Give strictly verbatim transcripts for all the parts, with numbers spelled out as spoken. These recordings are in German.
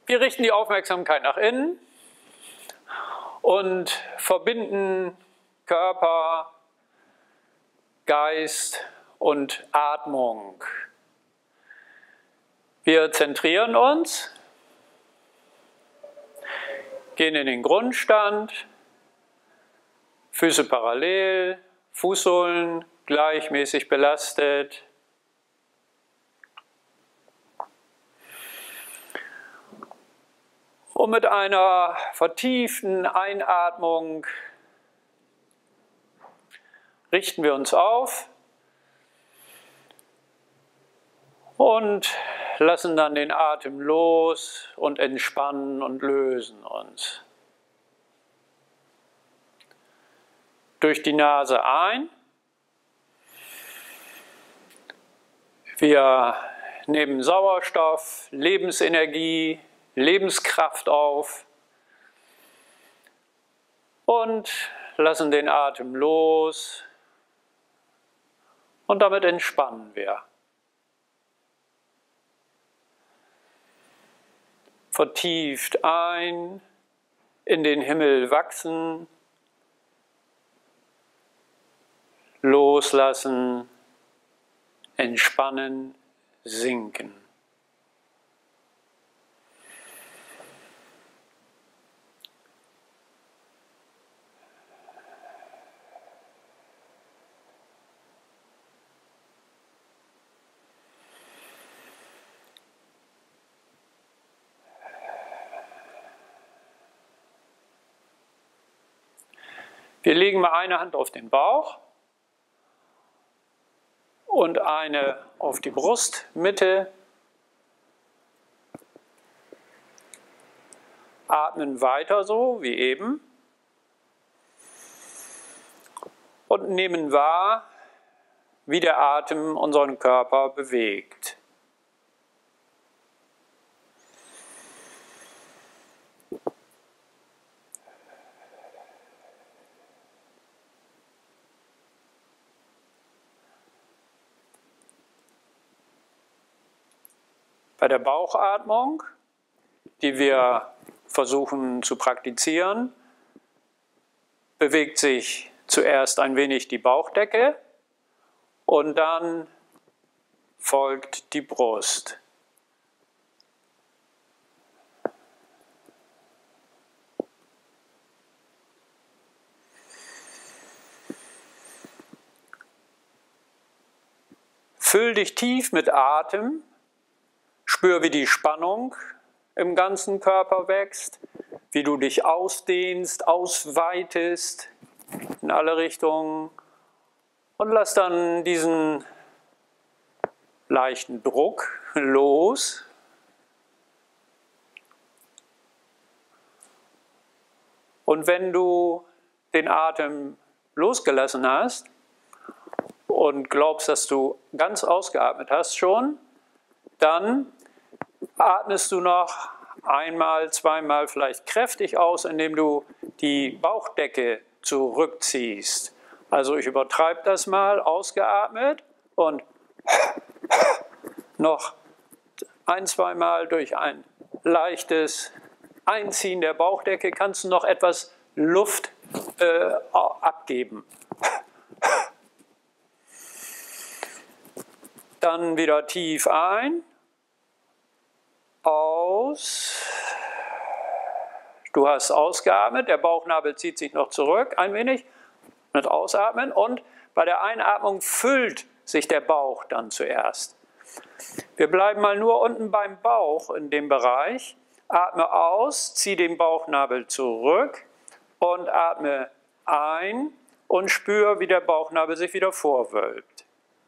Wir richten die Aufmerksamkeit nach innen und verbinden Körper, Geist und Atmung. Wir zentrieren uns, gehen in den Grundstand, Füße parallel, Fußsohlen gleichmäßig belastet. Und mit einer vertieften Einatmung richten wir uns auf und lassen dann den Atem los und entspannen und lösen uns. Durch die Nase ein. Wir nehmen Sauerstoff, Lebensenergie, Lebenskraft auf und lassen den Atem los und damit entspannen wir. Vertieft ein, in den Himmel wachsen, loslassen, entspannen, sinken. Wir legen mal eine Hand auf den Bauch und eine auf die Brustmitte. Atmen weiter so wie eben und nehmen wahr, wie der Atem unseren Körper bewegt. Bei der Bauchatmung, die wir versuchen zu praktizieren, bewegt sich zuerst ein wenig die Bauchdecke und dann folgt die Brust. Füll dich tief mit Atem. Spür, wie die Spannung im ganzen Körper wächst, wie du dich ausdehnst, ausweitest in alle Richtungen und lass dann diesen leichten Druck los. Und wenn du den Atem losgelassen hast und glaubst, dass du ganz ausgeatmet hast schon, dann atmest du noch einmal, zweimal vielleicht kräftig aus, indem du die Bauchdecke zurückziehst. Also ich übertreibe das mal, ausgeatmet und noch ein, zweimal durch ein leichtes Einziehen der Bauchdecke kannst du noch etwas Luft äh, abgeben. Dann wieder tief ein, aus. Du hast ausgeatmet, der Bauchnabel zieht sich noch zurück ein wenig mit Ausatmen und bei der Einatmung füllt sich der Bauch dann zuerst. Wir bleiben mal nur unten beim Bauch in dem Bereich. Atme aus, zieh den Bauchnabel zurück und atme ein und spür, wie der Bauchnabel sich wieder vorwölbt.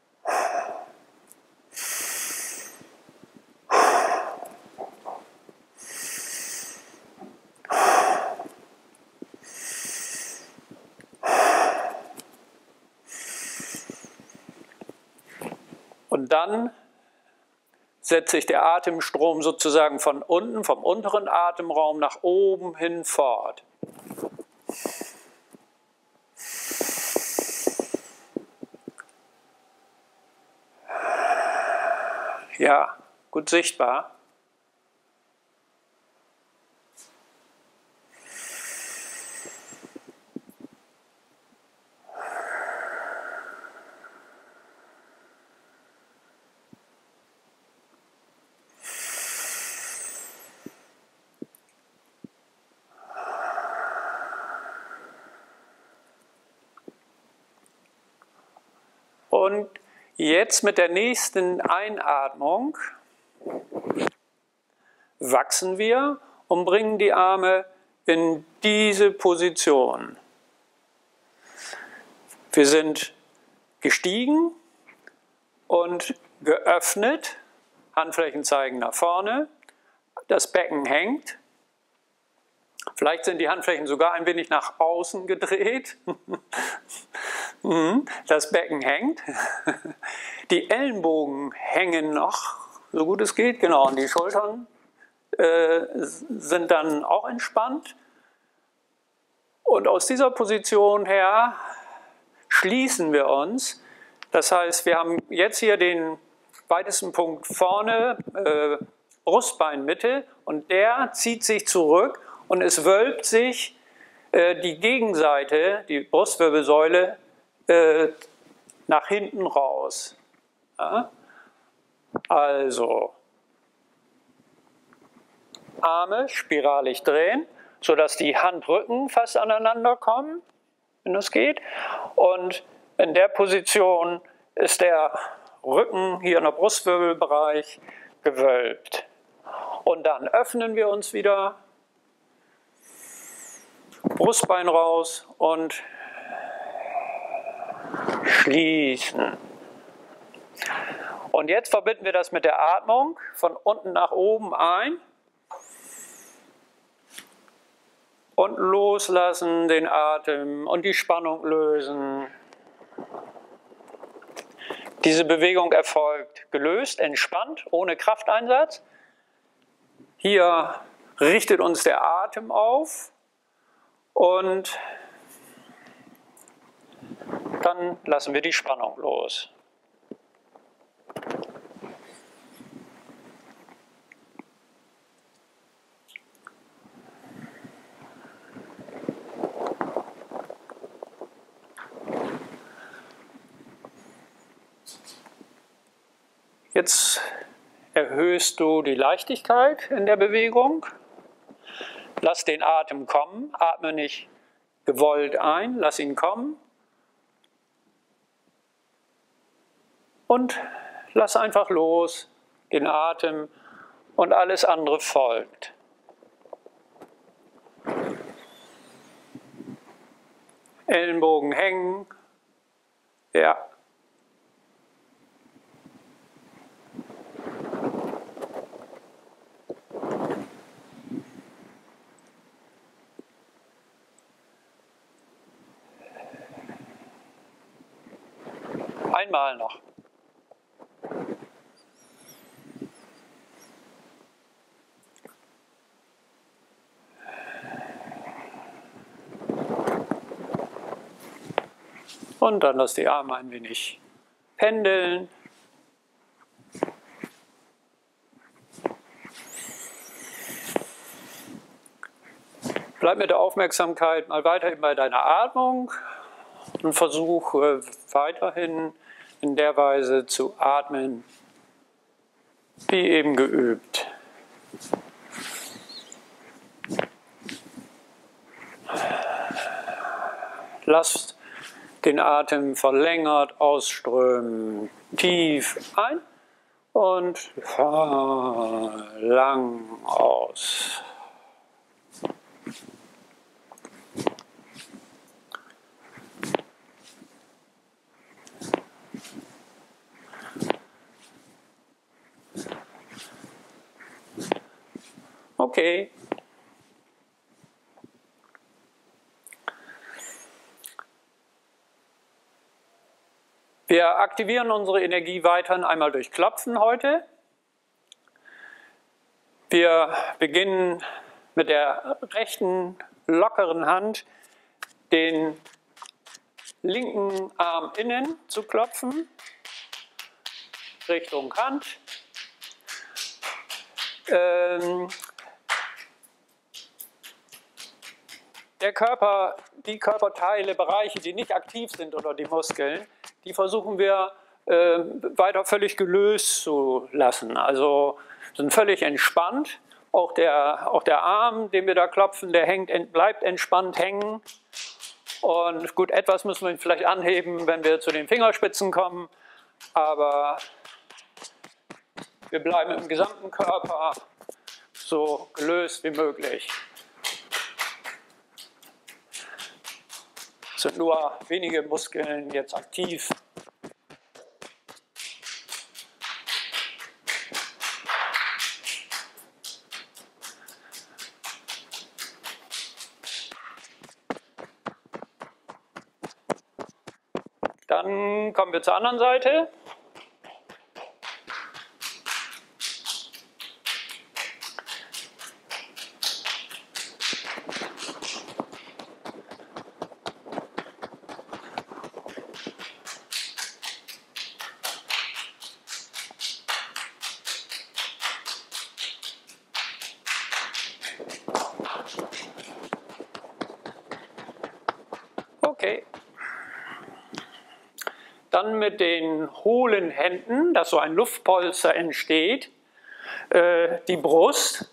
Und dann setzt sich der Atemstrom sozusagen von unten, vom unteren Atemraum nach oben hin fort. Ja, gut sichtbar. Und jetzt mit der nächsten Einatmung wachsen wir und bringen die Arme in diese Position. Wir sind gestiegen und geöffnet, Handflächen zeigen nach vorne, das Becken hängt. Vielleicht sind die Handflächen sogar ein wenig nach außen gedreht. Das Becken hängt. Die Ellenbogen hängen noch, so gut es geht, genau, und die Schultern äh, sind dann auch entspannt. Und aus dieser Position her schließen wir uns. Das heißt, wir haben jetzt hier den weitesten Punkt vorne, äh, Brustbeinmitte, und der zieht sich zurück und es wölbt sich äh, die Gegenseite, die Brustwirbelsäule, äh, nach hinten raus. Ja? Also Arme spiralig drehen, sodass die Handrücken fast aneinander kommen, wenn das geht. Und in der Position ist der Rücken hier in der Brustwirbelbereich gewölbt. Und dann öffnen wir uns wieder, Brustbein raus und schließen. Und jetzt verbinden wir das mit der Atmung von unten nach oben ein und loslassen den Atem und die Spannung lösen. Diese Bewegung erfolgt gelöst, entspannt, ohne Krafteinsatz. Hier richtet uns der Atem auf und dann lassen wir die Spannung los. Jetzt erhöhst du die Leichtigkeit in der Bewegung. Lass den Atem kommen, atme nicht gewollt ein, lass ihn kommen. Und lass einfach los, den Atem, und alles andere folgt. Ellenbogen hängen, ja. Einmal noch. Und dann lass die Arme ein wenig pendeln. Bleib mit der Aufmerksamkeit mal weiterhin bei deiner Atmung und versuche weiterhin in der Weise zu atmen, wie eben geübt. Lass den Atem verlängert ausströmen, tief ein und lang aus. Okay. Wir aktivieren unsere Energie weiterhin einmal durch Klopfen heute. Wir beginnen mit der rechten lockeren Hand den linken Arm innen zu klopfen, Richtung Hand. Ähm, der Körper, die Körperteile, Bereiche, die nicht aktiv sind oder die Muskeln, die versuchen wir äh, weiter völlig gelöst zu lassen. Also sind völlig entspannt. Auch der, auch der Arm, den wir da klopfen, der hängt, bleibt entspannt hängen. Und gut, etwas müssen wir vielleicht anheben, wenn wir zu den Fingerspitzen kommen. aber wir bleiben im gesamten Körper so gelöst wie möglich. Es sind nur wenige Muskeln jetzt aktiv. Dann kommen wir zur anderen Seite. Okay. Dann mit den hohlen Händen, dass so ein Luftpolster entsteht, äh, die Brust.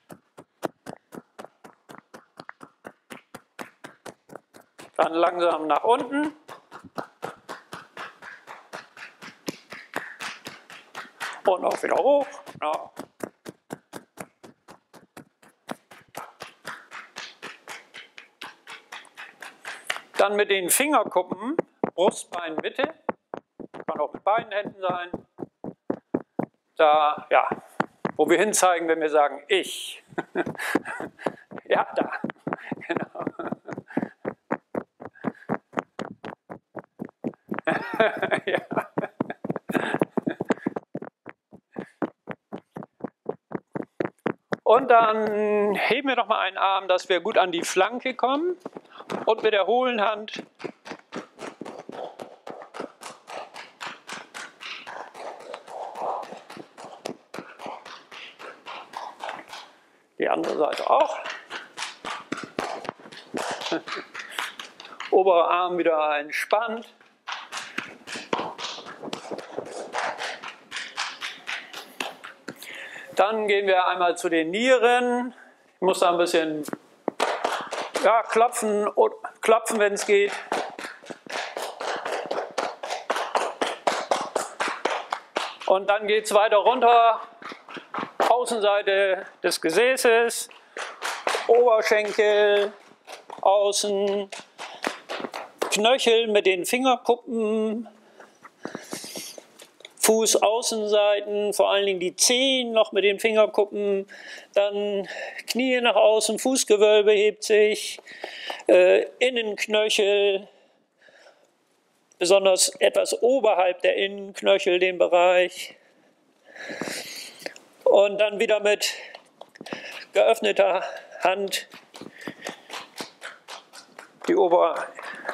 Dann langsam nach unten. Und auch wieder hoch. Ja. Dann mit den Fingerkuppen, Brustbein, Mitte. Kann auch mit beiden Händen sein. Da, ja, wo wir hinzeigen, wenn wir sagen, ich. Ja, da. Genau. Ja. Und dann heben wir noch mal einen Arm, dass wir gut an die Flanke kommen. Und mit der hohlen Hand die andere Seite auch. Oberer Arm wieder entspannt. Dann gehen wir einmal zu den Nieren. Ich muss da ein bisschen ja, klopfen, klopfen, wenn es geht. Und dann geht es weiter runter. Außenseite des Gesäßes, Oberschenkel, außen, Knöchel mit den Fingerkuppen, Fußaußenseiten, vor allen Dingen die Zehen noch mit den Fingerkuppen, dann Knie nach außen, Fußgewölbe hebt sich, äh, Innenknöchel, besonders etwas oberhalb der Innenknöchel den Bereich. Und dann wieder mit geöffneter Hand die, Ober-,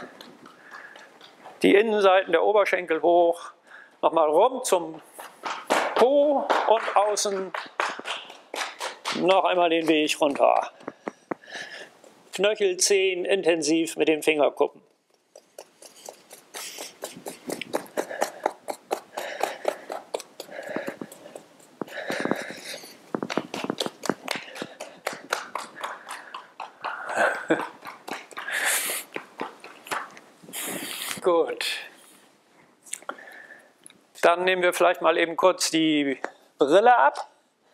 die Innenseiten der Oberschenkel hoch, nochmal rum zum Po und außen noch einmal den Weg runter. Knöchel, Zehen intensiv mit den Fingerkuppen. Gut. Dann nehmen wir vielleicht mal eben kurz die Brille ab.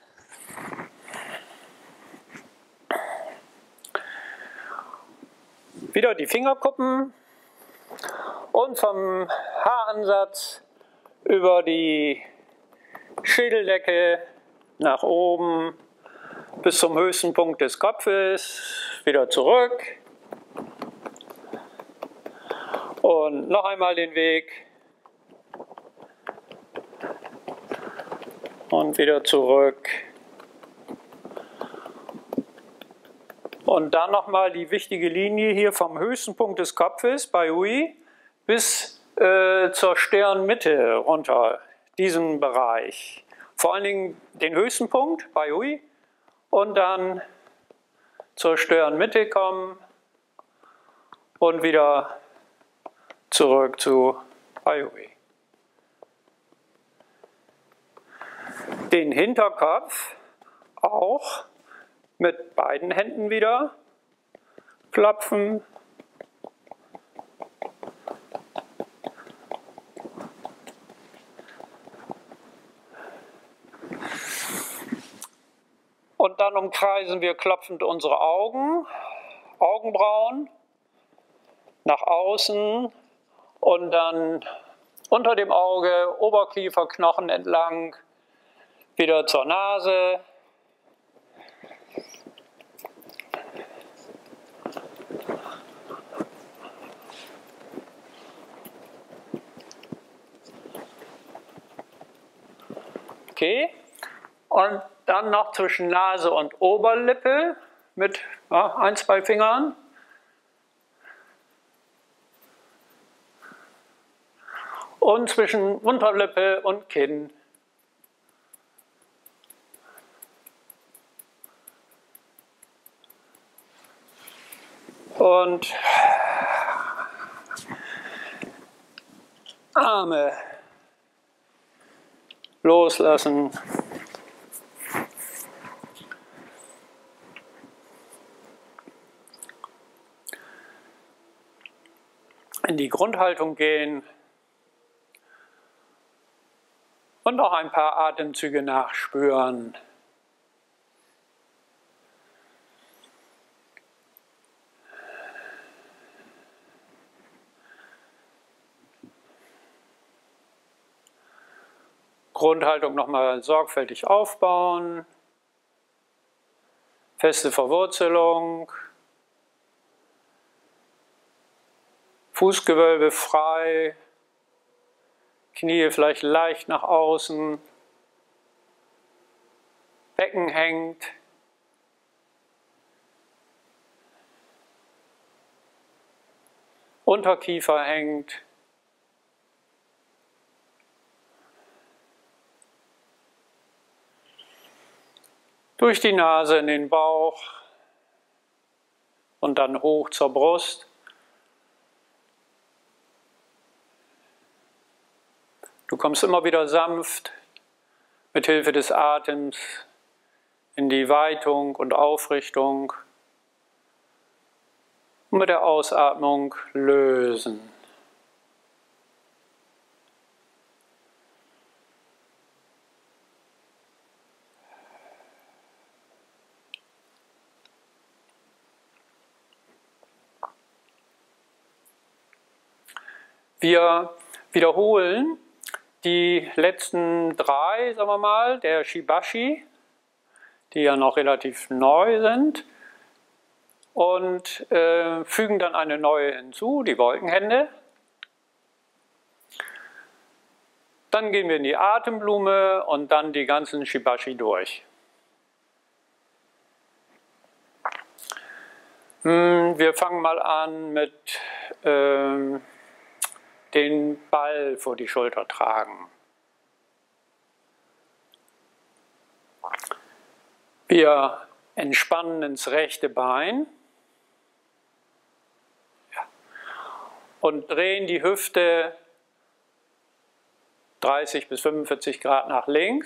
Wieder die Fingerkuppen und vom Haaransatz über die Schädeldecke nach oben bis zum höchsten Punkt des Kopfes, wieder zurück. Und noch einmal den Weg und wieder zurück. Und dann nochmal die wichtige Linie hier vom höchsten Punkt des Kopfes bei Hui bis äh, zur Stirnmitte runter, diesen Bereich. Vor allen Dingen den höchsten Punkt bei Hui und dann zur Stirnmitte kommen und wieder zurück zu Bai Hui. Den Hinterkopf auch mit beiden Händen wieder klopfen. dann umkreisen wir klopfend unsere Augen, Augenbrauen nach außen und dann unter dem Auge, Oberkieferknochen entlang, wieder zur Nase. Okay, und dann noch zwischen Nase und Oberlippe mit ja, ein, zwei Fingern. Und zwischen Unterlippe und Kinn. Und Arme loslassen. In die Grundhaltung gehen und noch ein paar Atemzüge nachspüren. Grundhaltung nochmal sorgfältig aufbauen, feste Verwurzelung, Fußgewölbe frei, Knie vielleicht leicht nach außen, Becken hängt, Unterkiefer hängt. Durch die Nase in den Bauch und dann hoch zur Brust. Du kommst immer wieder sanft mit Hilfe des Atems in die Weitung und Aufrichtung und mit der Ausatmung lösen. Wir wiederholen die letzten drei, sagen wir mal, der Shibashi, die ja noch relativ neu sind, und äh, fügen dann eine neue hinzu, die Wolkenhände. Dann gehen wir in die Atemblume und dann die ganzen Shibashi durch. Wir fangen mal an mit ähm, den Ball vor die Schulter tragen. Wir entspannen ins rechte Bein und drehen die Hüfte dreißig bis fünfundvierzig Grad nach links.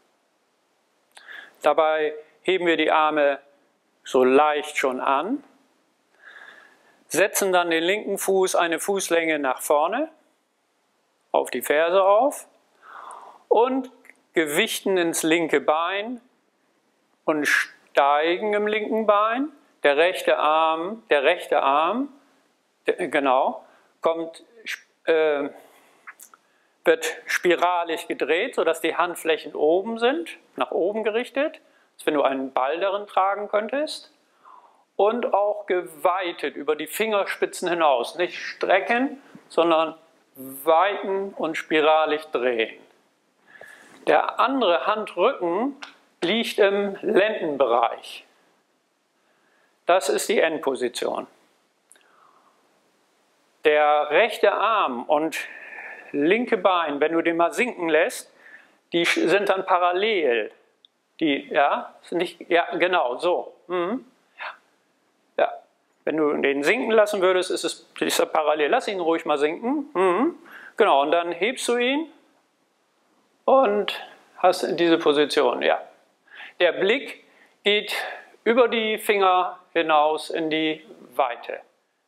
Dabei heben wir die Arme so leicht schon an. Setzen dann den linken Fuß eine Fußlänge nach vorne, auf die Ferse auf und gewichten ins linke Bein und steigen im linken Bein. Der rechte Arm, der rechte Arm, der, genau, kommt, äh, wird spiralig gedreht, sodass die Handflächen oben sind, nach oben gerichtet, als wenn du einen Ball darin tragen könntest. Und auch geweitet über die Fingerspitzen hinaus. Nicht strecken, sondern weiten und spiralig drehen. Der andere Handrücken liegt im Lendenbereich. Das ist die Endposition. Der rechte Arm und linke Bein, wenn du den mal sinken lässt, die sind dann parallel. Die, ja, sind nicht, ja, genau, so. Mhm. Ja, wenn du den sinken lassen würdest, ist es ist er parallel. Lass ihn ruhig mal sinken. Mhm. Genau, und dann hebst du ihn und hast in diese Position. Ja. Der Blick geht über die Finger hinaus in die Weite.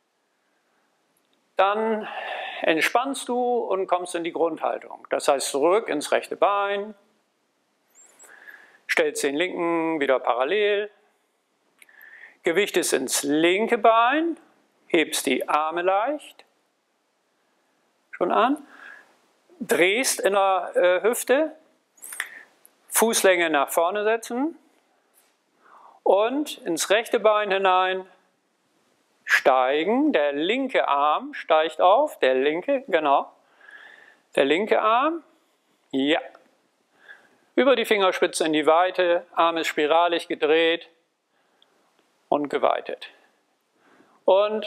Dann entspannst du und kommst in die Grundhaltung. Das heißt, zurück ins rechte Bein, stellst den linken wieder parallel, Gewicht ist ins linke Bein, hebst die Arme leicht schon an, drehst in der äh, Hüfte, Fußlänge nach vorne setzen und ins rechte Bein hinein steigen. Der linke Arm steigt auf, der linke, genau, der linke Arm, ja, über die Fingerspitze in die Weite, Arm ist spiralig gedreht und geweitet. Und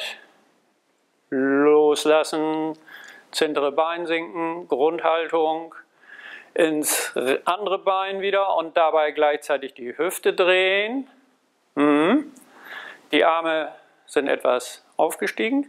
loslassen, ins hintere Bein sinken, Grundhaltung, ins andere Bein wieder und dabei gleichzeitig die Hüfte drehen. Mhm. Die Arme sind etwas aufgestiegen.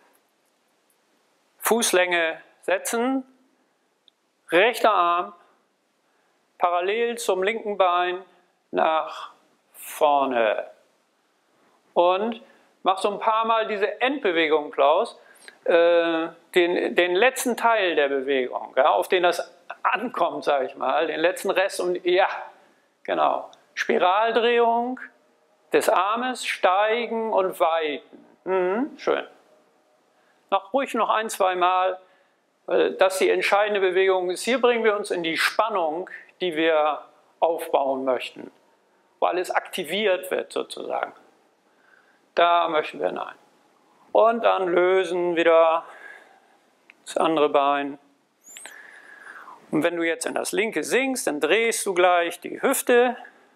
Fußlänge setzen, rechter Arm parallel zum linken Bein nach vorne. Und mach so ein paar Mal diese Endbewegung, Klaus, äh, den, den letzten Teil der Bewegung, ja, auf den das ankommt, sage ich mal, den letzten Rest. Und ja, genau, Spiraldrehung des Armes, steigen und weiten. Mhm, schön. Noch ruhig noch ein, zwei Mal, weil das die entscheidende Bewegung ist. Hier bringen wir uns in die Spannung, die wir aufbauen möchten, wo alles aktiviert wird sozusagen. Da möchten wir hinein. Und dann lösen wieder das andere Bein. Und wenn du jetzt in das linke sinkst, dann drehst du gleich die Hüfte.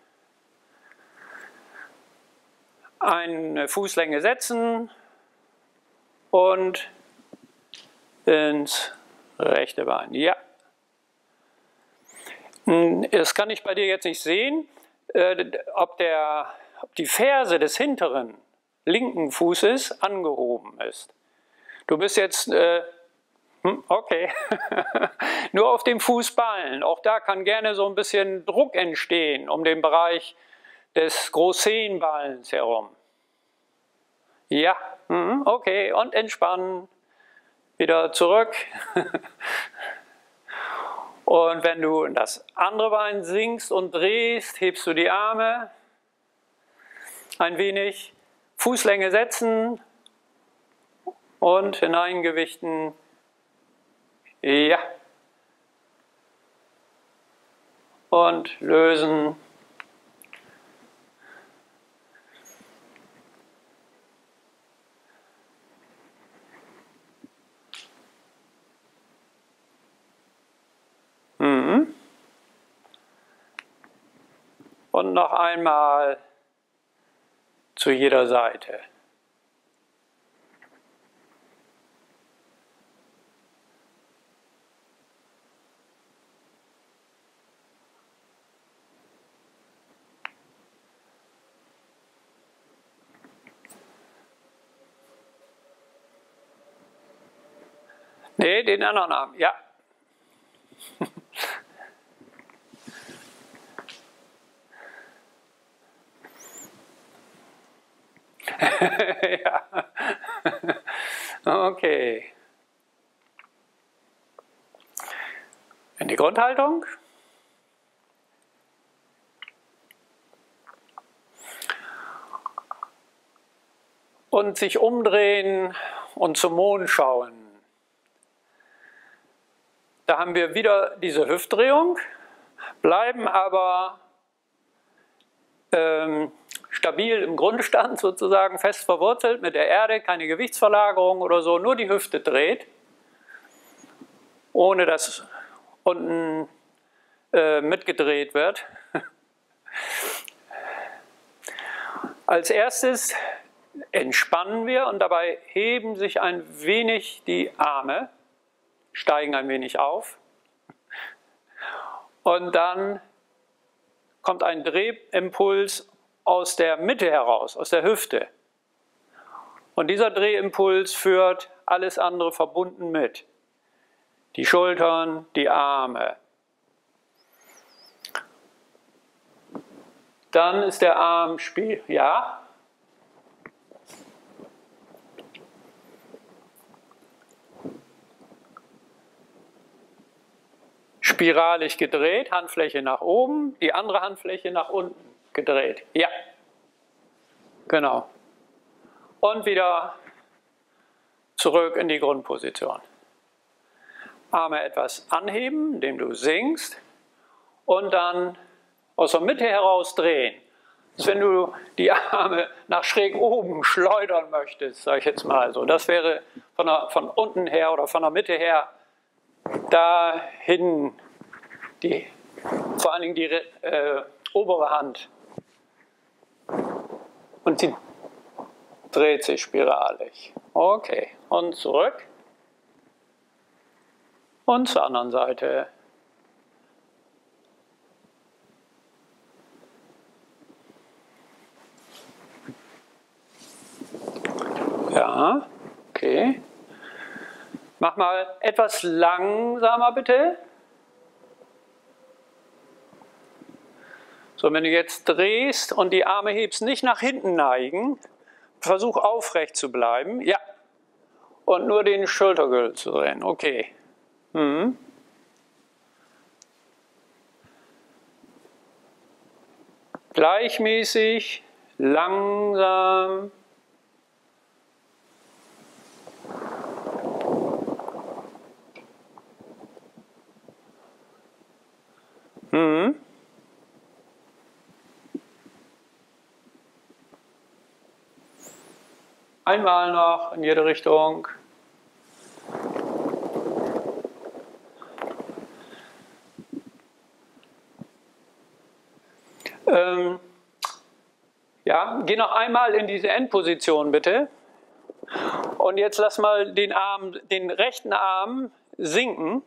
Eine Fußlänge setzen und ins rechte Bein. Ja. Das kann ich bei dir jetzt nicht sehen, ob, der, ob die Ferse des hinteren linken Fußes angehoben ist. Du bist jetzt, äh, okay, nur auf dem Fußballen. Auch da kann gerne so ein bisschen Druck entstehen um den Bereich des Großzehenballens herum. Ja, okay, und entspannen. Wieder zurück. Und wenn du in das andere Bein sinkst und drehst, hebst du die Arme ein wenig, Fußlänge setzen und hineingewichten. Ja. Und lösen. Mhm. Und noch einmal zu jeder Seite. Nee, den anderen Arm, ja. Ja. Okay. In die Grundhaltung. Und sich umdrehen und zum Mond schauen. Da haben wir wieder diese Hüftdrehung, bleiben aber ähm, stabil im Grundstand sozusagen, fest verwurzelt mit der Erde, keine Gewichtsverlagerung oder so, nur die Hüfte dreht, ohne dass unten äh, mitgedreht wird. Als erstes entspannen wir und dabei heben sich ein wenig die Arme, steigen ein wenig auf und dann kommt ein Drehimpuls aus der Mitte heraus, aus der Hüfte. Und dieser Drehimpuls führt alles andere verbunden mit. Die Schultern, die Arme. Dann ist der Arm spiel, ja. spiralig gedreht, Handfläche nach oben, die andere Handfläche nach unten gedreht. Ja, genau. Und wieder zurück in die Grundposition. Arme etwas anheben, indem du sinkst und dann aus der Mitte heraus drehen. Das ist, wenn du die Arme nach schräg oben schleudern möchtest, sage ich jetzt mal so. Das wäre von, der, von unten her oder von der Mitte her dahin, die, vor allen Dingen die äh, obere Hand. Und sie dreht sich spiralig. Okay, und zurück. Und zur anderen Seite. Ja, okay. Mach mal etwas langsamer bitte. So, wenn du jetzt drehst und die Arme hebst, nicht nach hinten neigen, versuch aufrecht zu bleiben. Ja. Und nur den Schultergürtel zu drehen. Okay. Mhm. Gleichmäßig, langsam. Mhm. Einmal noch in jede Richtung. Ähm, ja, geh noch einmal in diese Endposition bitte. Und jetzt lass mal den Arm, den rechten Arm sinken.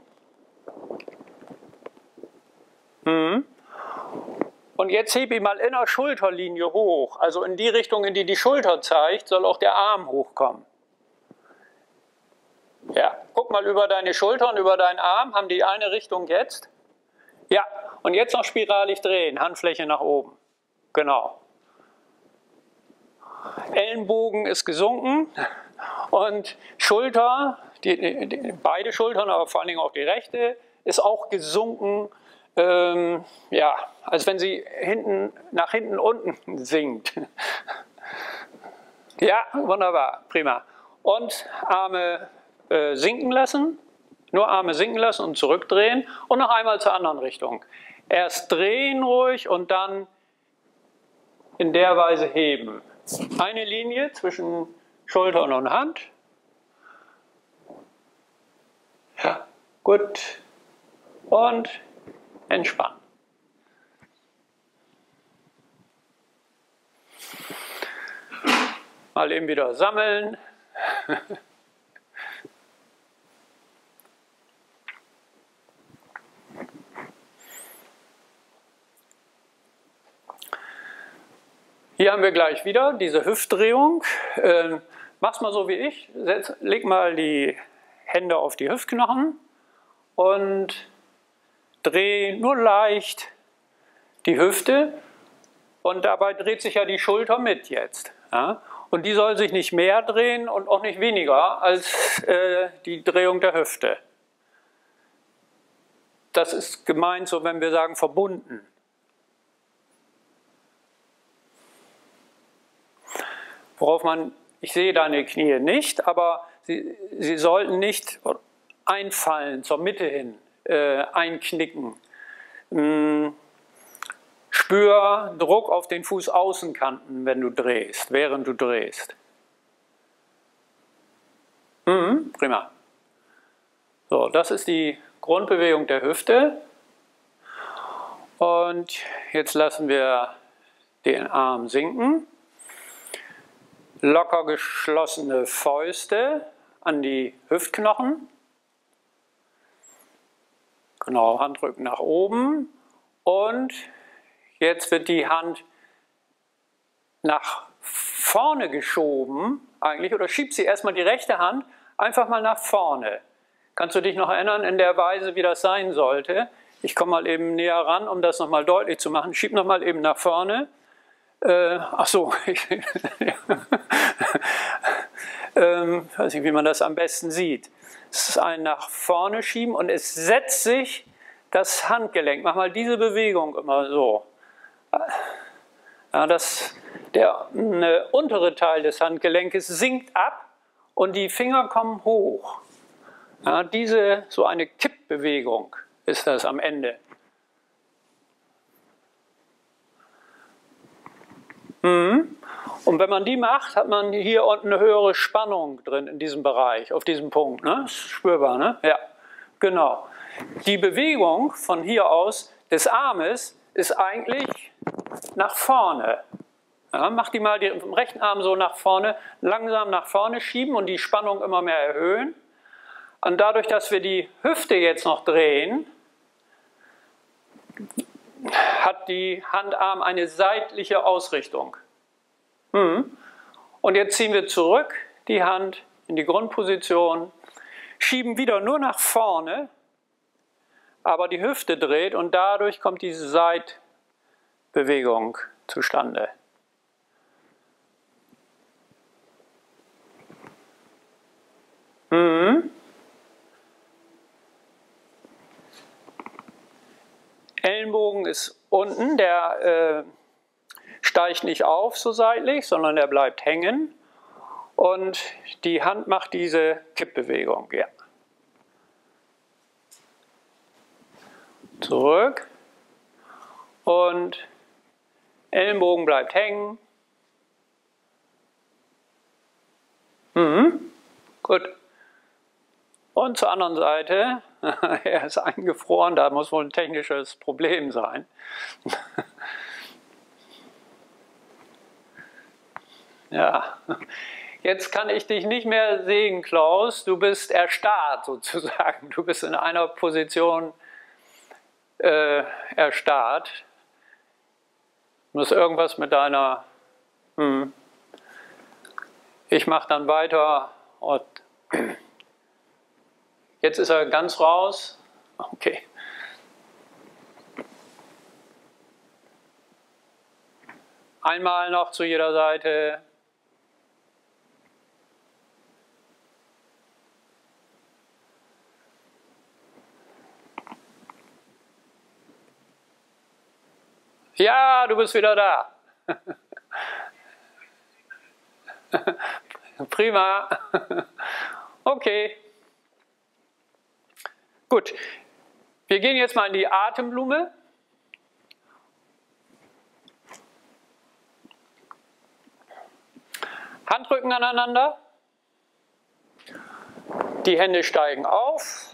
Mhm. Und jetzt heb ihn mal in der Schulterlinie hoch. Also in die Richtung, in die die Schulter zeigt, soll auch der Arm hochkommen. Ja, guck mal über deine Schulter und über deinen Arm. Haben die eine Richtung jetzt? Ja, und jetzt noch spiralig drehen. Handfläche nach oben. Genau. Ellenbogen ist gesunken. Und Schulter, die, die, beide Schultern, aber vor allen Dingen auch die rechte, ist auch gesunken. Ähm, ja, als wenn sie hinten, nach hinten unten sinkt. Ja, wunderbar, prima. Und Arme äh, sinken lassen, nur Arme sinken lassen und zurückdrehen und noch einmal zur anderen Richtung. Erst drehen ruhig und dann in der Weise heben. Eine Linie zwischen Schultern und Hand. Ja, gut. Und entspannen. Mal eben wieder sammeln. Hier haben wir gleich wieder diese Hüftdrehung. Ähm, mach's mal so wie ich. Setz, leg mal die Hände auf die Hüftknochen und dreh nur leicht die Hüfte. Und dabei dreht sich ja die Schulter mit jetzt. Ja? Und die soll sich nicht mehr drehen und auch nicht weniger als äh, die Drehung der Hüfte. Das ist gemeint, so wenn wir sagen, verbunden. Worauf man, ich sehe deine Knie nicht, aber sie, sie sollten nicht einfallen, zur Mitte hin, äh, einknicken. Hm. Spür Druck auf den Fußaußenkanten, wenn du drehst, während du drehst. Mhm, prima. So, das ist die Grundbewegung der Hüfte. Und jetzt lassen wir den Arm sinken. Locker geschlossene Fäuste an die Hüftknochen. Genau, Handrücken nach oben. Und jetzt wird die Hand nach vorne geschoben, eigentlich, oder schieb sie erstmal die rechte Hand einfach mal nach vorne. Kannst du dich noch erinnern, in der Weise, wie das sein sollte? Ich komme mal eben näher ran, um das nochmal deutlich zu machen. Schieb nochmal eben nach vorne. Äh, ach so, ich ähm, weiß nicht, wie man das am besten sieht. Es ist ein nach vorne schieben und es setzt sich das Handgelenk, mach mal diese Bewegung immer so. Ja, das, der eine, untere Teil des Handgelenkes sinkt ab und die Finger kommen hoch. Ja, diese, so eine Kippbewegung ist das am Ende. Mhm. Und wenn man die macht, hat man hier unten eine höhere Spannung drin in diesem Bereich, auf diesem Punkt. Ne? Ist spürbar, ne? Ja, genau. Die Bewegung von hier aus des Armes ist eigentlich nach vorne. Ja, mach die mal den rechten Arm so nach vorne, langsam nach vorne schieben und die Spannung immer mehr erhöhen. Und dadurch, dass wir die Hüfte jetzt noch drehen, hat die Handarm eine seitliche Ausrichtung. Hm. Und jetzt ziehen wir zurück die Hand in die Grundposition, schieben wieder nur nach vorne, aber die Hüfte dreht und dadurch kommt diese Seitbewegung zustande. Hm. Ellenbogen ist unten, der äh, steigt nicht auf so seitlich, sondern der bleibt hängen und die Hand macht diese Kippbewegung. Ja. Zurück und Ellenbogen bleibt hängen. Mhm. Gut. Und zur anderen Seite, er ist eingefroren, da muss wohl ein technisches Problem sein. Ja, jetzt kann ich dich nicht mehr sehen, Klaus. Du bist erstarrt sozusagen. Du bist in einer Position äh, erstarrt. Du musst irgendwas mit deiner... Hm. Ich mache dann weiter. Und jetzt ist er ganz raus. Okay. Einmal noch zu jeder Seite. Ja, du bist wieder da. Prima. Okay. Gut. Wir gehen jetzt mal in die Atemblume. Handrücken aneinander. Die Hände steigen auf.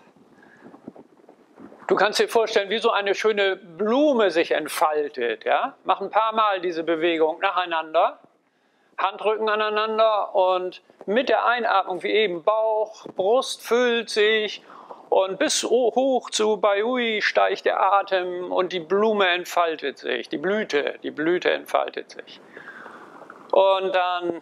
Du kannst dir vorstellen, wie so eine schöne Blume sich entfaltet. Ja? Mach ein paar Mal diese Bewegung nacheinander. Handrücken aneinander und mit der Einatmung wie eben Bauch, Brust füllt sich und bis hoch zu Baiui steigt der Atem und die Blume entfaltet sich, die Blüte, die Blüte entfaltet sich. Und dann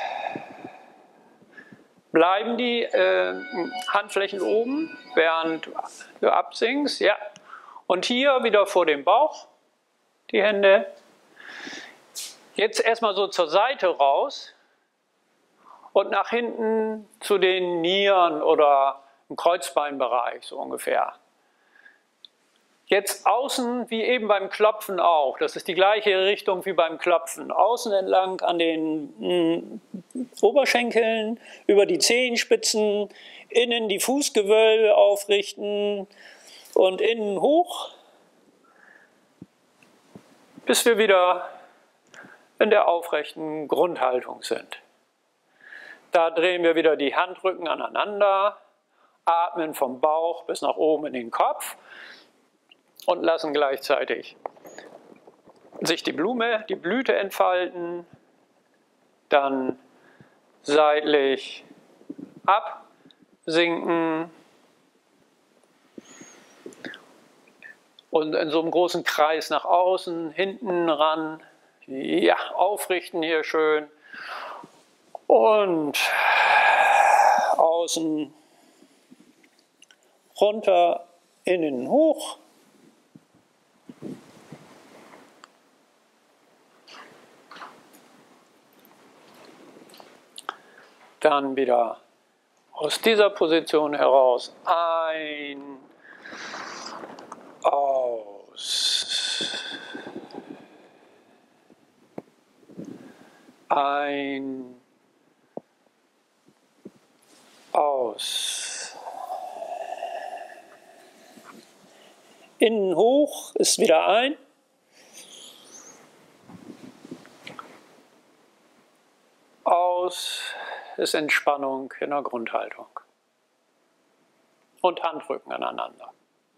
bleiben die äh, Handflächen oben, während du absinkst. Ja. Und hier wieder vor dem Bauch, die Hände. Jetzt erstmal so zur Seite raus und nach hinten zu den Nieren oder im Kreuzbeinbereich so ungefähr. Jetzt außen wie eben beim Klopfen auch. Das ist die gleiche Richtung wie beim Klopfen. Außen entlang an den mh, Oberschenkeln, über die Zehenspitzen, innen die Fußgewölbe aufrichten und innen hoch, bis wir wieder in der aufrechten Grundhaltung sind. Da drehen wir wieder die Handrücken aneinander, atmen vom Bauch bis nach oben in den Kopf und lassen gleichzeitig sich die Blume, die Blüte entfalten, dann seitlich absinken und in so einem großen Kreis nach außen, hinten ran. Ja, aufrichten hier schön und außen runter, innen hoch. Dann wieder aus dieser Position heraus ein, Ein, aus. Innen hoch ist wieder ein. Aus ist Entspannung in der Grundhaltung. Und Handrücken aneinander.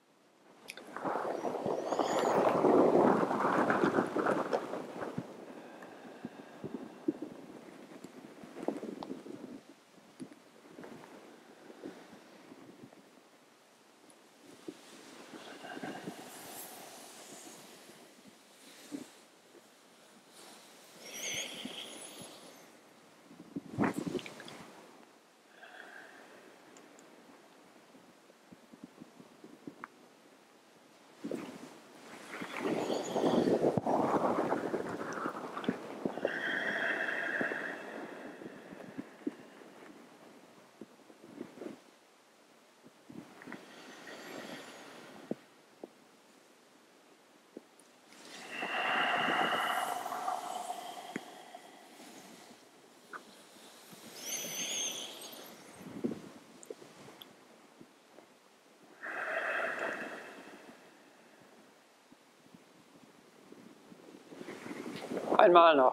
Einmal noch.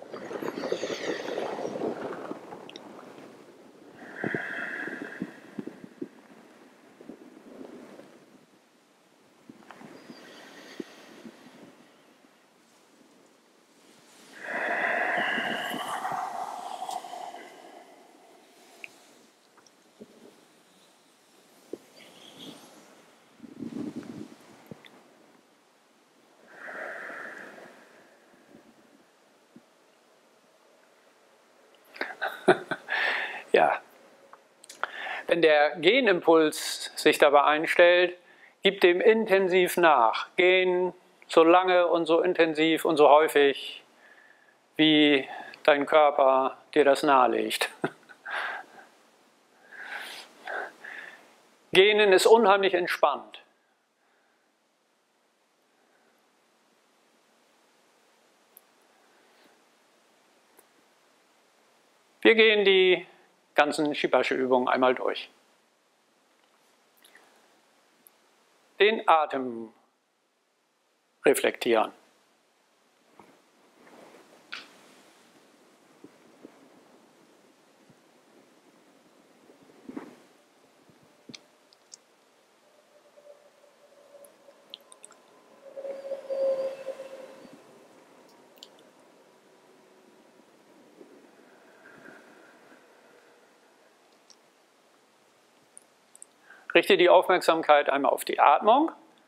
Ja. Wenn der Genimpuls sich dabei einstellt, gib dem intensiv nach. Gehen so lange und so intensiv und so häufig, wie dein Körper dir das nahelegt. Gähnen ist unheimlich entspannt. Wir gehen die ganzen Shibashu-Übungen einmal durch. Den Atem reflektieren. Richte die Aufmerksamkeit einmal auf die Atmung.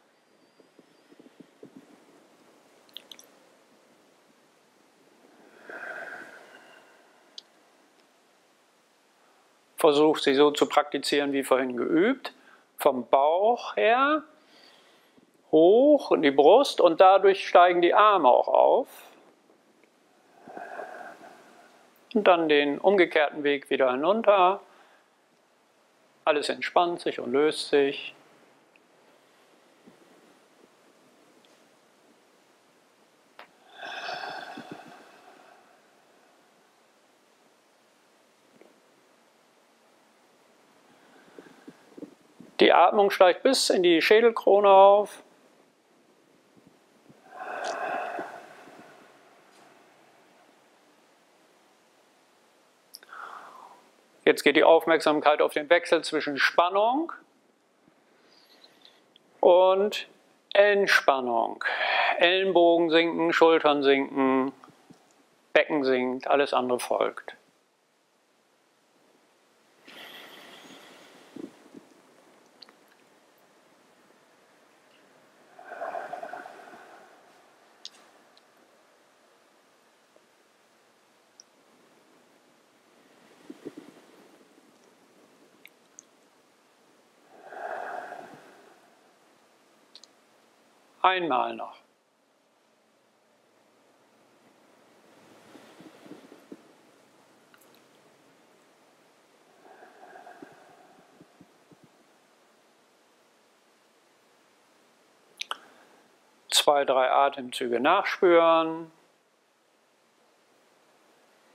Versuch sie so zu praktizieren wie vorhin geübt. Vom Bauch her hoch in die Brust und dadurch steigen die Arme auch auf. Und dann den umgekehrten Weg wieder hinunter. Alles entspannt sich und löst sich. Die Atmung steigt bis in die Schädelkrone auf. Jetzt geht die Aufmerksamkeit auf den Wechsel zwischen Spannung und Entspannung. Ellenbogen sinken, Schultern sinken, Becken sinkt, alles andere folgt. Einmal noch. Zwei, drei Atemzüge nachspüren.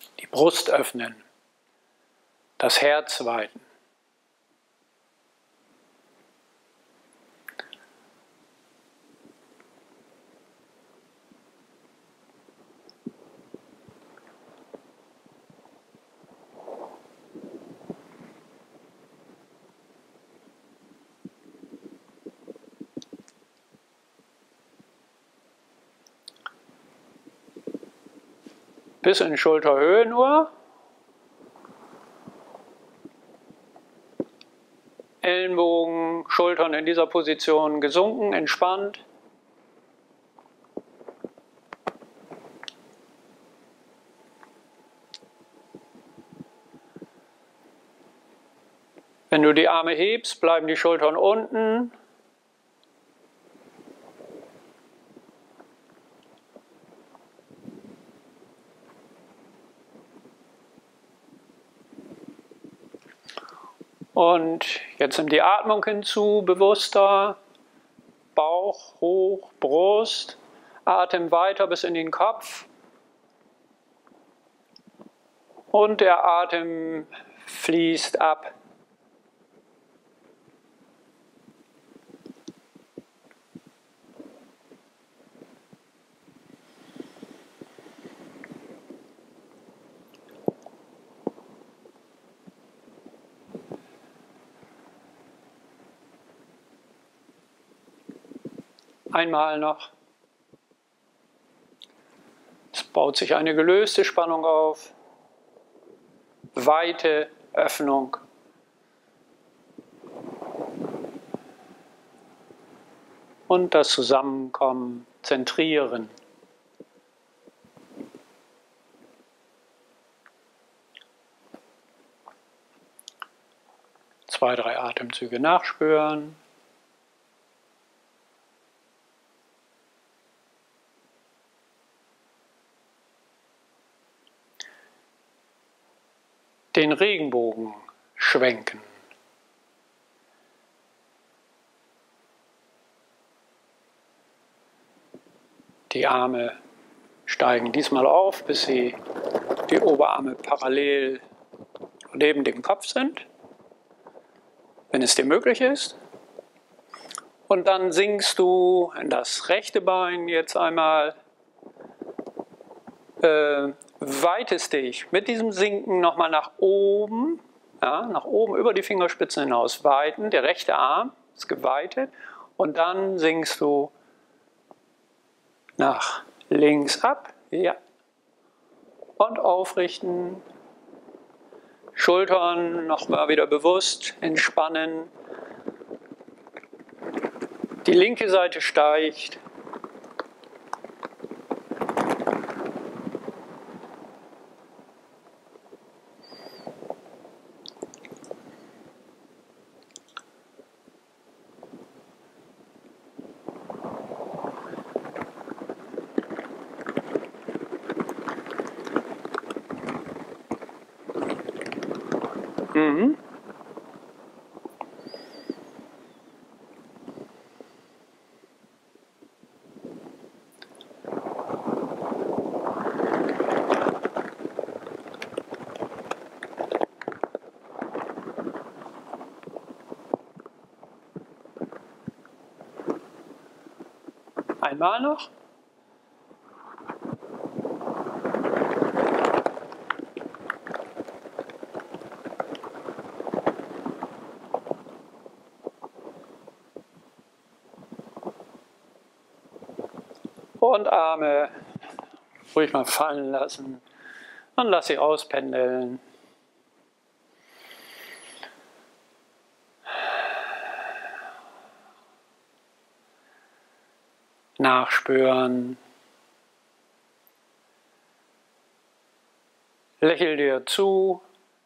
Die Brust öffnen, das Herz weiten. Bis in Schulterhöhe nur. Ellenbogen, Schultern in dieser Position gesunken, entspannt. Wenn du die Arme hebst, bleiben die Schultern unten. Und jetzt nimmt die Atmung hinzu, bewusster, Bauch hoch, Brust, Atem weiter bis in den Kopf. Und der Atem fließt ab. Einmal noch. Es baut sich eine gelöste Spannung auf. Weite Öffnung. Und das Zusammenkommen, Zentrieren. Zwei, drei Atemzüge nachspüren. Den Regenbogen schwenken. Die Arme steigen diesmal auf, bis sie die Oberarme parallel neben dem Kopf sind, wenn es dir möglich ist. Und dann sinkst du in das rechte Bein jetzt einmal. Äh, weitest dich mit diesem Sinken nochmal nach oben, ja, nach oben über die Fingerspitzen hinaus weiten. Der rechte Arm ist geweitet und dann sinkst du nach links ab, ja, und aufrichten. Schultern nochmal wieder bewusst entspannen. Die linke Seite steigt. Mhm. Einmal noch. Und Arme ruhig mal fallen lassen und lass sie auspendeln. Nachspüren. Lächel dir zu.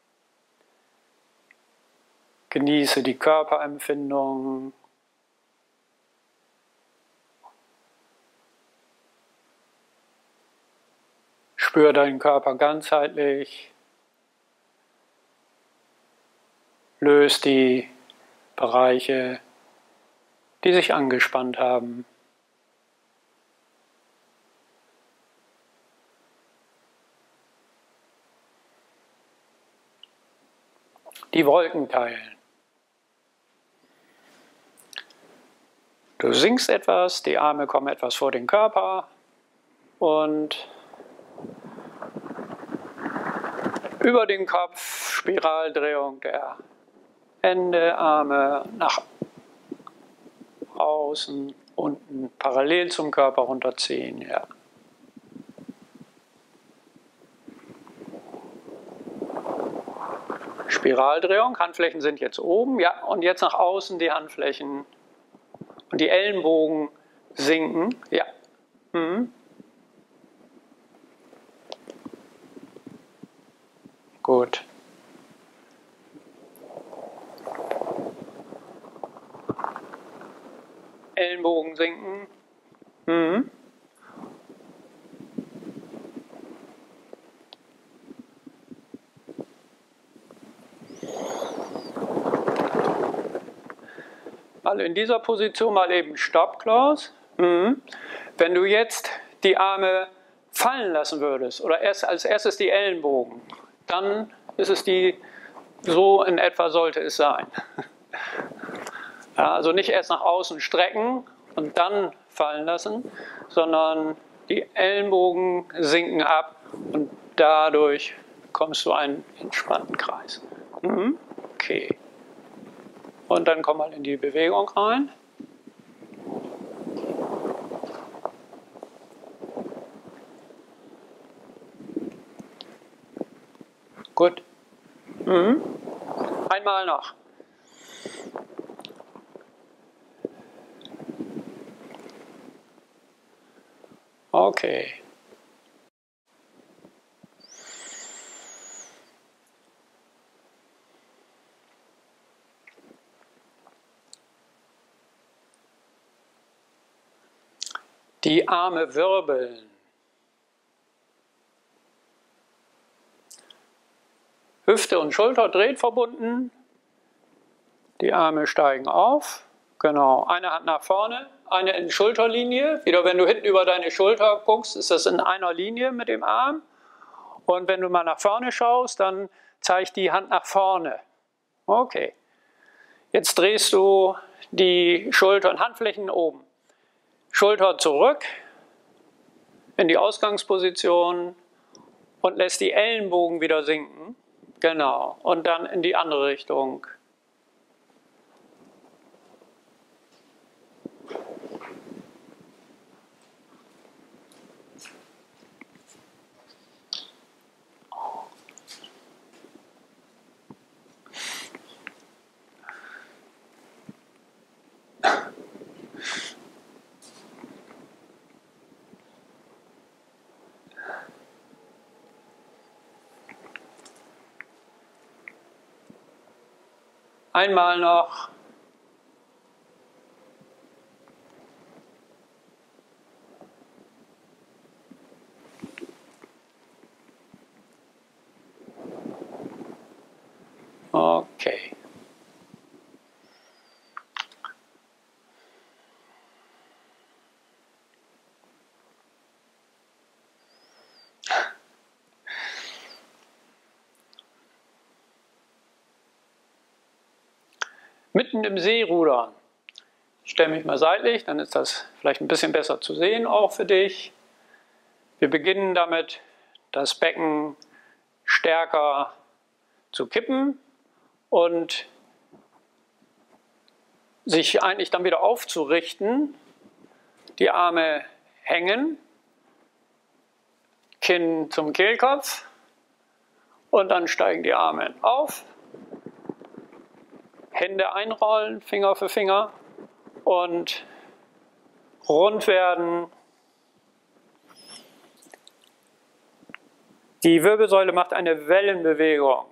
Genieße die Körperempfindung. Spür deinen Körper ganzheitlich. Löse die Bereiche, die sich angespannt haben. die Wolken teilen. Du sinkst etwas, die Arme kommen etwas vor den Körper und über den Kopf Spiraldrehung der Hände, Arme nach außen, unten parallel zum Körper runterziehen. Ja. Spiraldrehung, Handflächen sind jetzt oben, ja, und jetzt nach außen die Handflächen und die Ellenbogen sinken, ja. Mhm. Gut. Ellenbogen sinken. Mhm. Mal in dieser Position mal eben Stopp, Klaus. Mhm. Wenn du jetzt die Arme fallen lassen würdest oder erst als erstes die Ellenbogen, dann ist es die, so in etwa sollte es sein. Ja, also nicht erst nach außen strecken und dann fallen lassen, sondern die Ellenbogen sinken ab und dadurch kommst du einen entspannten Kreis. Mhm. Okay. Und dann komm mal in die Bewegung rein. Gut. Mhm. Einmal noch. Okay. Die Arme wirbeln. Hüfte und Schulter dreht verbunden. Die Arme steigen auf. Genau, eine Hand nach vorne, eine in Schulterlinie. Wieder, wenn du hinten über deine Schulter guckst, ist das in einer Linie mit dem Arm. Und wenn du mal nach vorne schaust, dann zeigt die Hand nach vorne. Okay. Jetzt drehst du die Schulter- und Handflächen oben. Schulter zurück in die Ausgangsposition und lässt die Ellenbogen wieder sinken. Genau. Und dann in die andere Richtung. Einmal noch. Okay. Mitten im See rudern. Ich stelle mich mal seitlich, dann ist das vielleicht ein bisschen besser zu sehen auch für dich. Wir beginnen damit, das Becken stärker zu kippen und sich eigentlich dann wieder aufzurichten. Die Arme hängen, Kinn zum Kehlkopf und dann steigen die Arme auf. Hände einrollen, Finger für Finger und rund werden. Die Wirbelsäule macht eine Wellenbewegung.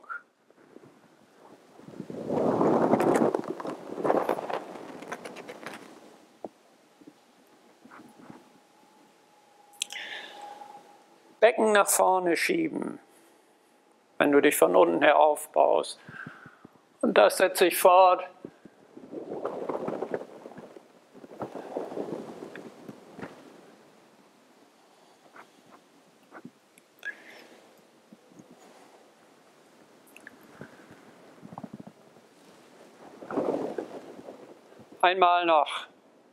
Becken nach vorne schieben, wenn du dich von unten her aufbaust. Und das setze ich fort. Einmal noch.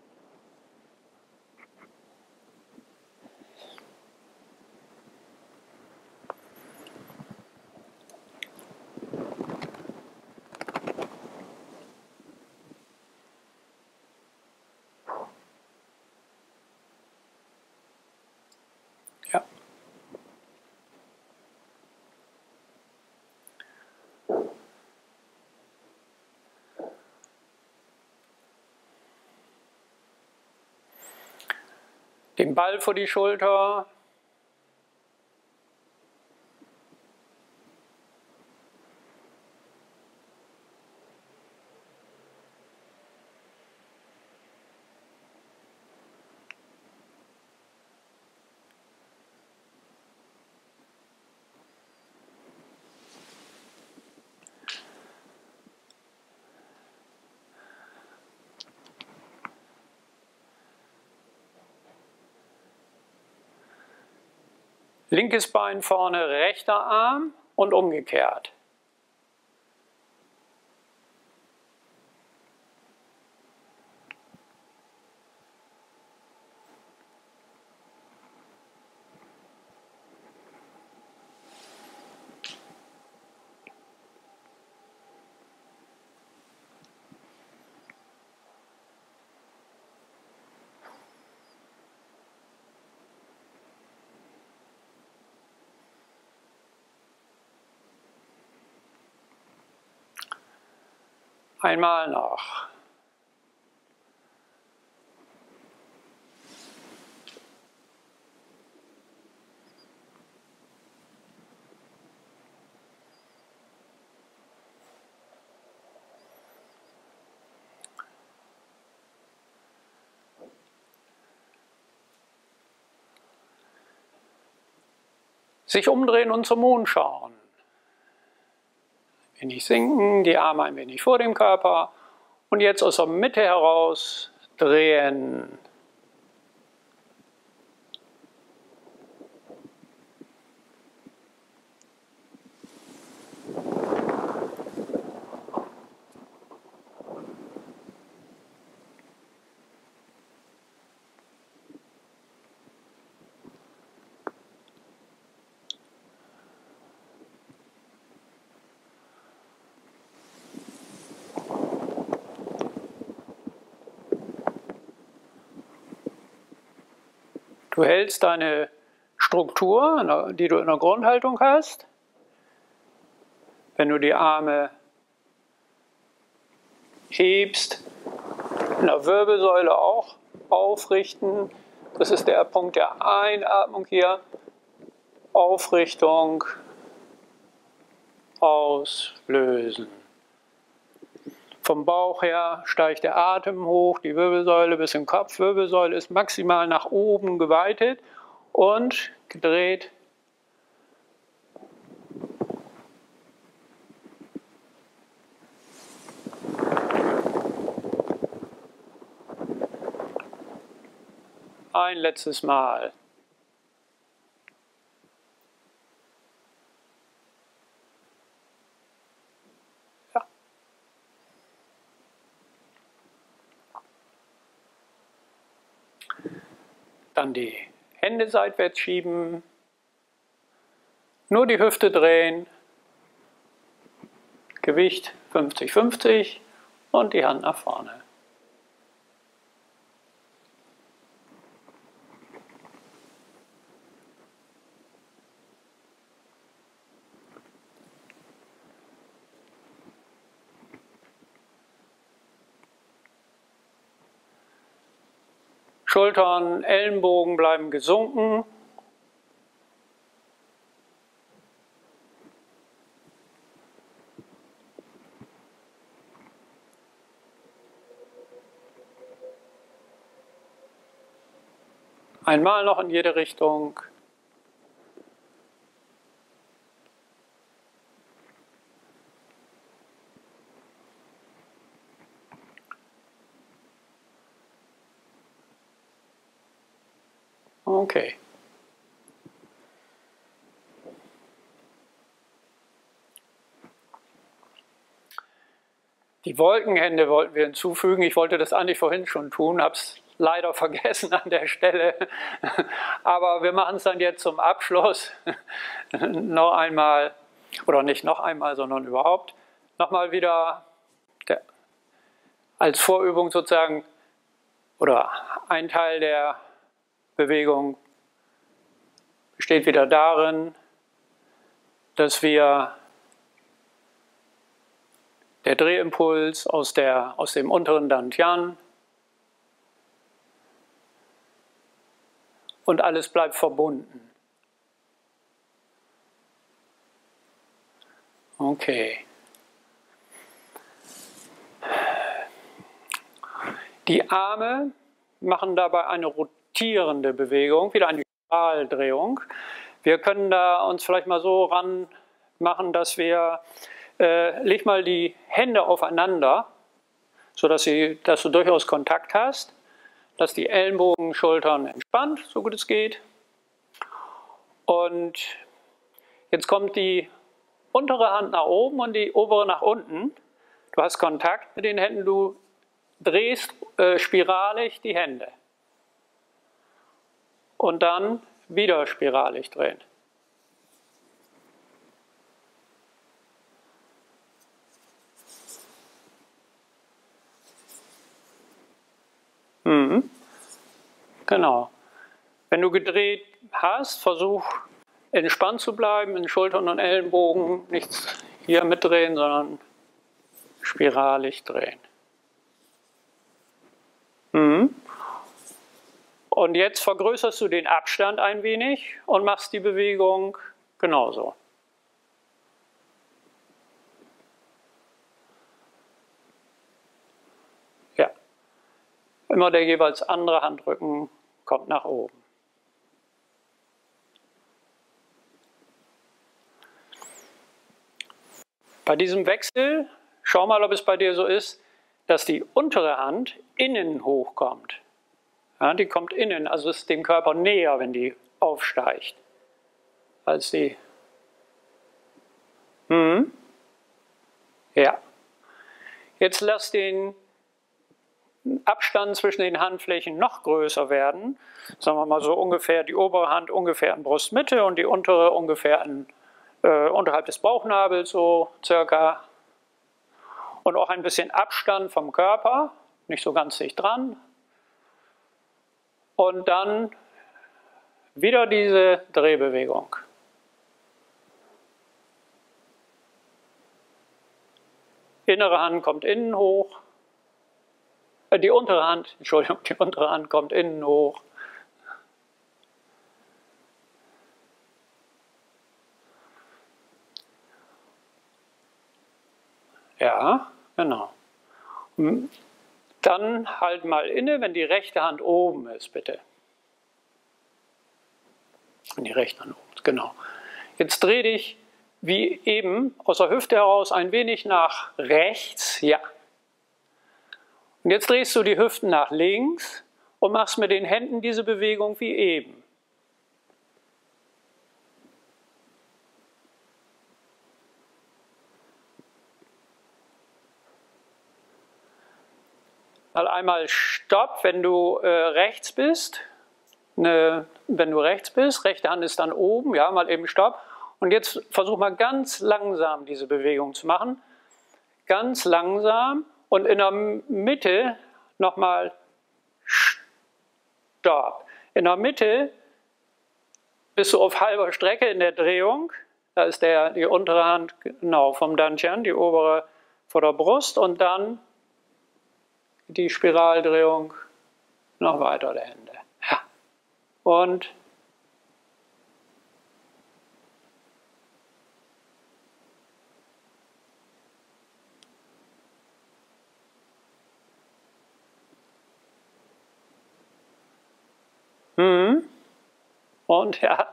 Ja. Den Ball vor die Schulter. Linkes Bein vorne, rechter Arm und umgekehrt. Einmal noch. Sich umdrehen und zum Mond schauen. Ein wenig sinken, die Arme ein wenig vor dem Körper und jetzt aus der Mitte heraus drehen. Du hältst deine Struktur, die du in der Grundhaltung hast. Wenn du die Arme hebst, in der Wirbelsäule auch aufrichten. Das ist der Punkt der Einatmung hier. Aufrichtung, auslösen. Vom Bauch her steigt der Atem hoch, die Wirbelsäule bis zum Kopf. Wirbelsäule ist maximal nach oben geweitet und gedreht. Ein letztes Mal. Ja. Dann die Hände seitwärts schieben, nur die Hüfte drehen, Gewicht fünfzig fünfzig und die Hand nach vorne. Schultern, Ellenbogen bleiben gesunken. Einmal noch in jede Richtung. Okay. Die Wolkenhände wollten wir hinzufügen. Ich wollte das eigentlich vorhin schon tun, habe es leider vergessen an der Stelle. Aber wir machen es dann jetzt zum Abschluss noch einmal, oder nicht noch einmal, sondern überhaupt, nochmal wieder der, als Vorübung sozusagen, oder ein Teil der Bewegung besteht wieder darin, dass wir der Drehimpuls aus, der, aus dem unteren Dantian und alles bleibt verbunden. Okay. Die Arme machen dabei eine rotierende Bewegung, wieder eine Spiraldrehung. Wir können da uns vielleicht mal so ran machen, dass wir, äh, leg mal die Hände aufeinander, sodass sie, dass du durchaus Kontakt hast, dass die Ellenbogen, Schultern entspannt, so gut es geht. Und jetzt kommt die untere Hand nach oben und die obere nach unten. Du hast Kontakt mit den Händen, du drehst äh, spiralig die Hände. Und dann wieder spiralig drehen. Mhm. Genau. Wenn du gedreht hast, versuch entspannt zu bleiben, in Schultern und Ellenbogen, nichts hier mitdrehen, sondern spiralig drehen. Mhm. Und jetzt vergrößerst du den Abstand ein wenig und machst die Bewegung genauso. Ja. Immer der jeweils andere Handrücken kommt nach oben. Bei diesem Wechsel, schau mal, ob es bei dir so ist, dass die untere Hand innen hochkommt. Ja, die kommt innen, also ist dem Körper näher, wenn die aufsteigt, als die. Mhm. Ja. Jetzt lass den Abstand zwischen den Handflächen noch größer werden. Sagen wir mal so ungefähr die obere Hand ungefähr in Brustmitte und die untere ungefähr in, äh, unterhalb des Bauchnabels, so circa. Und auch ein bisschen Abstand vom Körper, nicht so ganz dicht dran. Und dann wieder diese Drehbewegung. Innere Hand kommt innen hoch. Äh, die untere Hand, Entschuldigung, die untere Hand kommt innen hoch. Ja, genau. Dann halt mal inne, wenn die rechte Hand oben ist, bitte. Wenn die rechte Hand oben ist, genau. Jetzt dreh dich wie eben aus der Hüfte heraus ein wenig nach rechts, ja. Und jetzt drehst du die Hüften nach links und machst mit den Händen diese Bewegung wie eben. Mal einmal Stopp, wenn du äh, rechts bist. Ne, wenn du rechts bist, rechte Hand ist dann oben, ja, mal eben Stopp. Und jetzt versuch mal ganz langsam diese Bewegung zu machen. Ganz langsam und in der Mitte nochmal Stopp. In der Mitte bist du auf halber Strecke in der Drehung. Da ist der, die untere Hand genau vom Dantian, die obere vor der Brust und dann die Spiraldrehung noch weiter der Hände. Ja. Und hm. Und ja.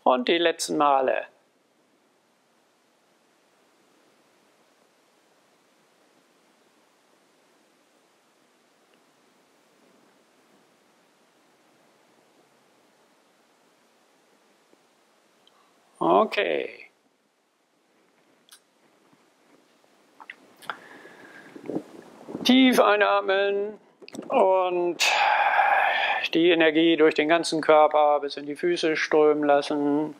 Und die letzten Male. Okay. Tief einatmen und die Energie durch den ganzen Körper bis in die Füße strömen lassen.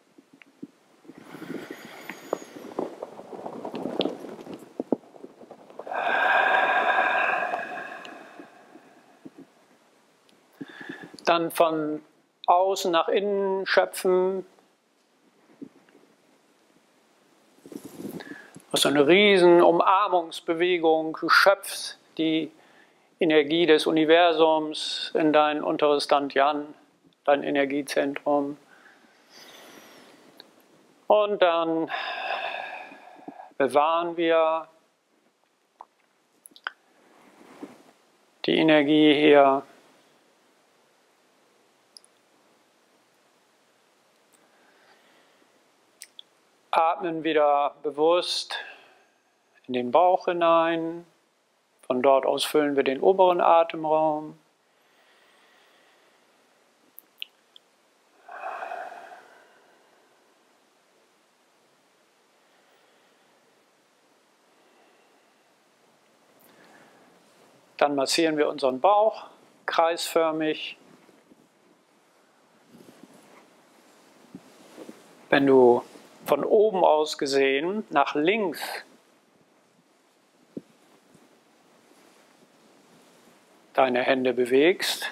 Dann von außen nach innen schöpfen. So eine riesen Umarmungsbewegung. Du schöpfst die Energie des Universums in dein unteres Dantian, dein Energiezentrum. Und dann bewahren wir die Energie hier. Atmen wieder bewusst in den Bauch hinein. Von dort aus füllen wir den oberen Atemraum. Dann massieren wir unseren Bauch kreisförmig. Wenn du von oben aus gesehen nach links deine Hände bewegst,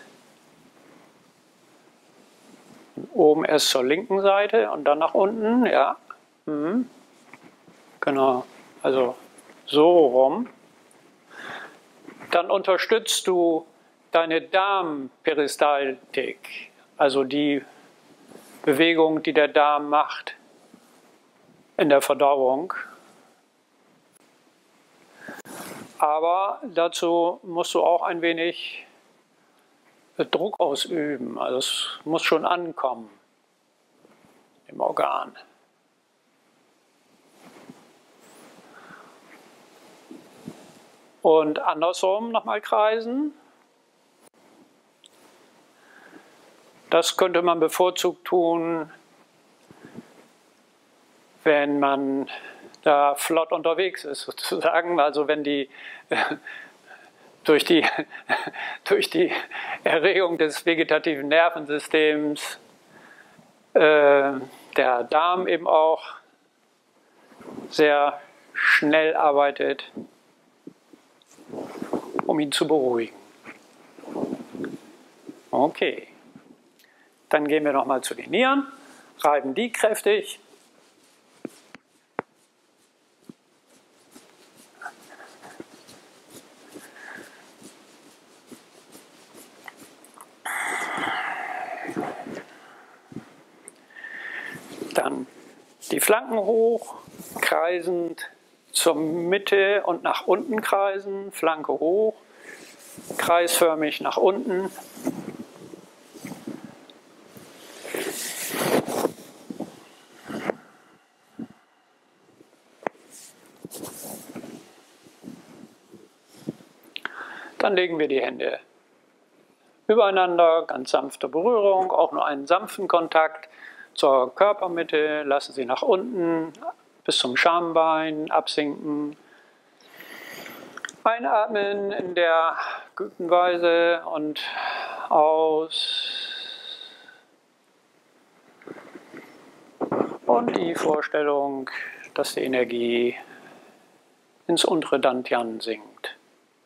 oben erst zur linken Seite und dann nach unten, ja, mhm. Genau, also so rum. Dann unterstützt du deine Darmperistaltik, also die Bewegung, die der Darm macht in der Verdauung. Aber dazu musst du auch ein wenig Druck ausüben. Also es muss schon ankommen im Organ. Und andersrum nochmal kreisen. Das könnte man bevorzugt tun, wenn man da flott unterwegs ist, sozusagen. Also wenn die äh, durch die, durch die Erregung des vegetativen Nervensystems äh, der Darm eben auch sehr schnell arbeitet, um ihn zu beruhigen. Okay, dann gehen wir nochmal zu den Nieren, reiben die kräftig. Dann die Flanken hoch, kreisend zur Mitte und nach unten kreisen, Flanke hoch, kreisförmig nach unten. Dann legen wir die Hände übereinander, ganz sanfte Berührung, auch nur einen sanften Kontakt zur Körpermitte, lassen Sie nach unten bis zum Schambein absinken. Einatmen in der geübten Weise und aus. Und die Vorstellung, dass die Energie ins untere Dantian sinkt.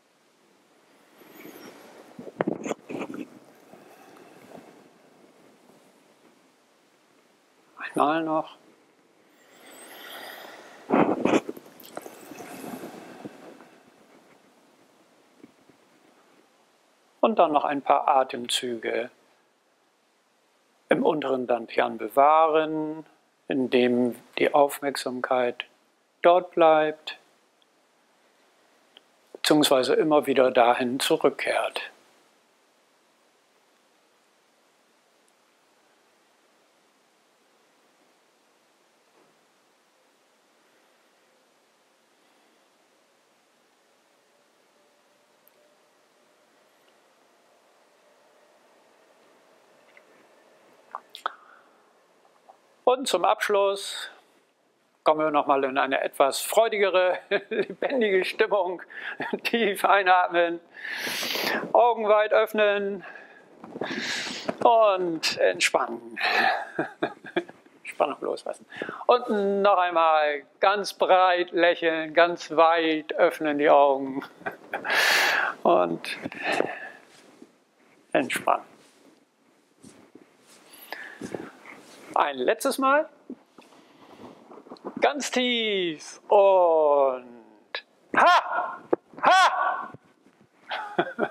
Einmal noch. Und dann noch ein paar Atemzüge im unteren Dantian bewahren, indem die Aufmerksamkeit dort bleibt, beziehungsweise immer wieder dahin zurückkehrt. Und zum Abschluss kommen wir nochmal in eine etwas freudigere, lebendige Stimmung. Tief einatmen, Augen weit öffnen und entspannen. Spannung loslassen. Und noch einmal ganz breit lächeln, ganz weit öffnen die Augen und entspannen. Ein letztes Mal. Ganz tief und ha! Ha!